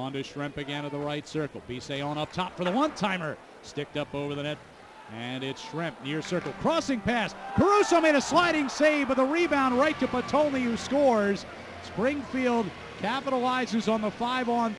On to Shrimp again to the right circle. Bisset on up top for the one-timer. Sticked up over the net. And it's Shrimp near circle. Crossing pass. Caruso made a sliding save, but the rebound right to Potulny, who scores. Springfield capitalizes on the 5-on